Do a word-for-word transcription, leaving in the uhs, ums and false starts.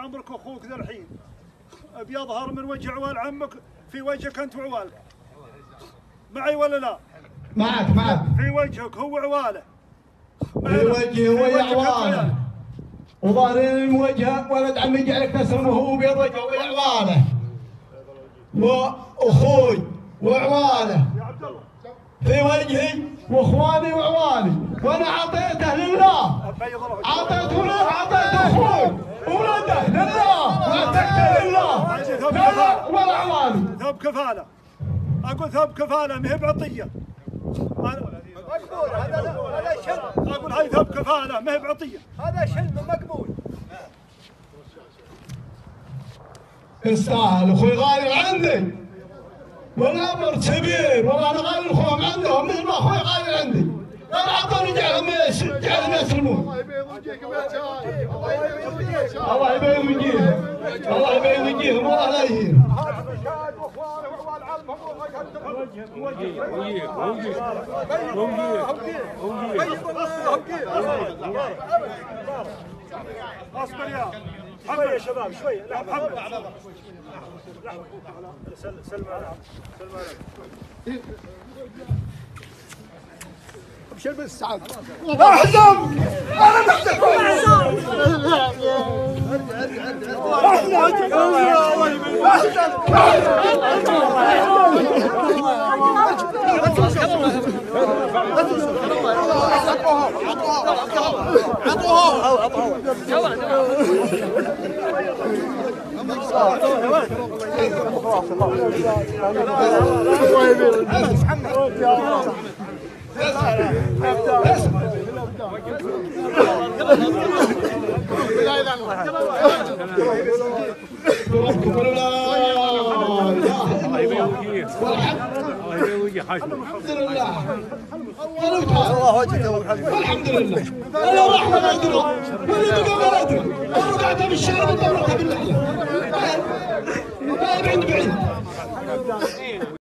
عمرك اخوك ذا الحين بيظهر من وجه عوال عمك في وجهك انت وعوالك. معي ولا لا؟ معك معك. في وجهك هو عواله. في وجهي ويا عواله. وظاهرين الموجه ولد عمي جعلك تسلم وهو بيض وجهه ويا عواله. واخوي وعواله. في وجهي واخواني وعوالي وانا اعطيته لله. اعطيته له اعطيته اخوي وولده لله واعطيته لله. لا ولا عوالي. ثوب كفاله. اقول ثوب كفاله ما هي بعطيه. مقبول هذا هذا شلم. اقول هاي ثوب كفاله ما هي بعطيه. هذا شلم مقبول. يستاهل اخوي غالي عندي والامر كبير والله انا غالي الاخوان عندهم مثل ما اخوي غالي عندي. انا اعطوني جعلهم جعلهم يسلمون. الله يبيض وجهك الله يبيض وجههم الله يبيض وجههم والله لا يهينهم. هذا مشاهد واخوانه وعوال عمهم والله يقدرهم. وجهك وجهك وجهك وجهك اصبر يا شوي يا شباب شوي. لا محمد سلم سلم ابشر بالسعد. احزم انا محتاج الحمد لله الله وجهك والحمد لله. انا رحمه ما ادري ولا بقى ما ادري. انا قاعد بالشارع وطلعت بالله. ما بعيد بعيد.